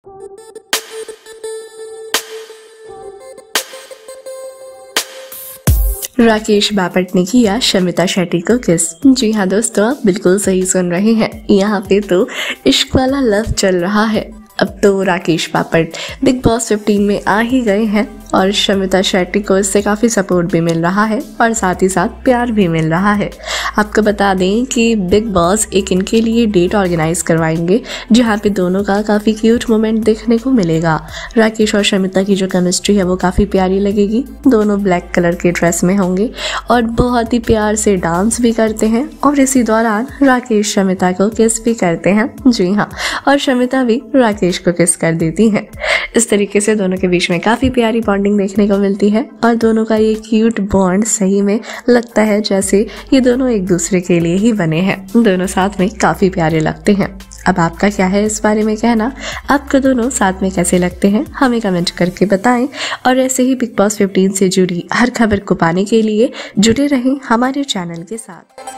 राकेश बापट ने किया शमिता शेट्टी को किस। जी हाँ दोस्तों, आप बिल्कुल सही सुन रहे हैं। यहाँ पे तो इश्क वाला लव चल रहा है। अब तो राकेश बापट बिग बॉस 15 में आ ही गए हैं और शमिता शेट्टी को इससे काफ़ी सपोर्ट भी मिल रहा है और साथ ही साथ प्यार भी मिल रहा है। आपको बता दें कि बिग बॉस एक इनके लिए डेट ऑर्गेनाइज करवाएंगे जहाँ पे दोनों का काफ़ी क्यूट मोमेंट देखने को मिलेगा। राकेश और शमिता की जो केमिस्ट्री है वो काफ़ी प्यारी लगेगी। दोनों ब्लैक कलर के ड्रेस में होंगे और बहुत ही प्यार से डांस भी करते हैं और इसी दौरान राकेश शमिता को किस भी करते हैं। जी हाँ, और शमिता भी राकेश को किस कर देती हैं। इस तरीके से दोनों के बीच में काफ़ी प्यारी बॉन्डिंग देखने को मिलती है और दोनों का ये क्यूट बॉन्ड सही में लगता है जैसे ये दोनों एक दूसरे के लिए ही बने हैं। दोनों साथ में काफ़ी प्यारे लगते हैं। अब आपका क्या है इस बारे में कहना? आपको दोनों साथ में कैसे लगते हैं हमें कमेंट करके बताएं और ऐसे ही बिग बॉस 15 से जुड़ी हर खबर को पाने के लिए जुड़े रहें हमारे चैनल के साथ।